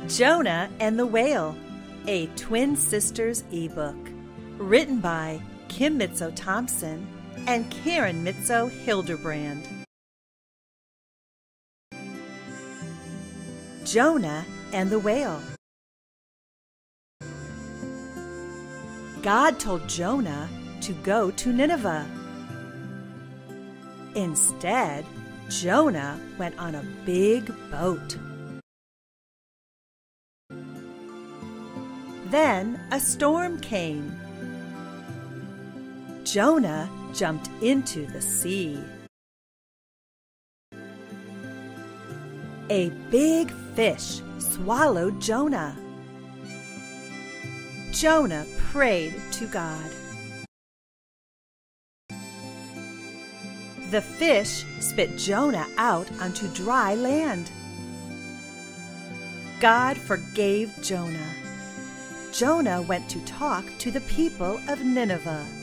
Jonah and the Whale, a Twin Sisters eBook, written by Kim Mitzo-Thompson and Karen Mitzo-Hildebrand. Jonah and the Whale. God told Jonah to go to Nineveh. Instead, Jonah went on a big boat. Then a storm came. Jonah jumped into the sea. A big fish swallowed Jonah. Jonah prayed to God. The fish spit Jonah out onto dry land. God forgave Jonah. Jonah went to talk to the people of Nineveh.